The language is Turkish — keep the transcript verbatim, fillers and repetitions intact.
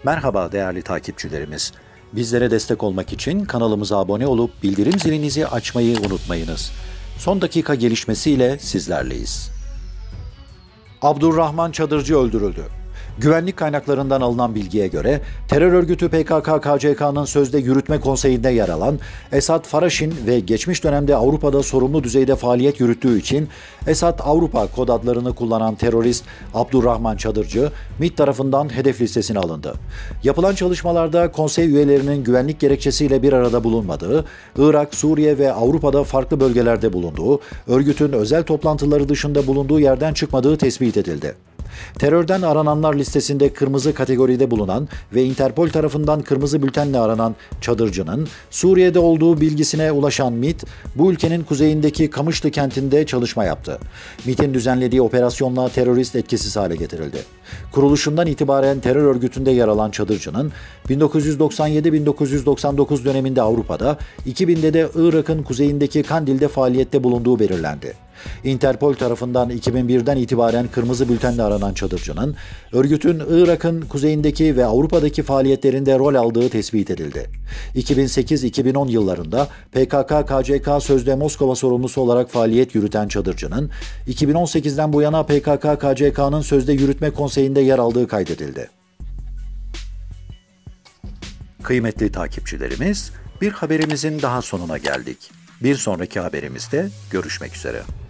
Merhaba değerli takipçilerimiz. Bizlere destek olmak için kanalımıza abone olup bildirim zilinizi açmayı unutmayınız. Son dakika gelişmesiyle sizlerleyiz. Abdurrahman Çadırcı öldürüldü. Güvenlik kaynaklarından alınan bilgiye göre terör örgütü P K K K C K'nın sözde yürütme konseyinde yer alan Esad Faraşin ve geçmiş dönemde Avrupa'da sorumlu düzeyde faaliyet yürüttüğü için Esad Avrupa kod adlarını kullanan terörist Abdurrahman Çadırcı, MİT tarafından hedef listesine alındı. Yapılan çalışmalarda konsey üyelerinin güvenlik gerekçesiyle bir arada bulunmadığı, Irak, Suriye ve Avrupa'da farklı bölgelerde bulunduğu, örgütün özel toplantıları dışında bulunduğu yerden çıkmadığı tespit edildi. Terörden arananlar listesinde kırmızı kategoride bulunan ve Interpol tarafından kırmızı bültenle aranan Çadırcı'nın Suriye'de olduğu bilgisine ulaşan MİT, bu ülkenin kuzeyindeki Kamışlı kentinde çalışma yaptı. MİT'in düzenlediği operasyonla terörist etkisiz hale getirildi. Kuruluşundan itibaren terör örgütünde yer alan Çadırcı'nın bin dokuz yüz doksan yedi bin dokuz yüz doksan dokuz döneminde Avrupa'da, iki binde de Irak'ın kuzeyindeki Kandil'de faaliyette bulunduğu belirlendi. Interpol tarafından iki bin birden itibaren kırmızı bültenle aranan Çadırcı'nın, örgütün Irak'ın kuzeyindeki ve Avrupa'daki faaliyetlerinde rol aldığı tespit edildi. iki bin sekiz iki bin on yıllarında P K K K C K sözde Moskova sorumlusu olarak faaliyet yürüten Çadırcı'nın, iki bin on sekizden bu yana P K K K C K'nın sözde yürütme konseyinde yer aldığı kaydedildi. Kıymetli takipçilerimiz, bir haberimizin daha sonuna geldik. Bir sonraki haberimizde görüşmek üzere.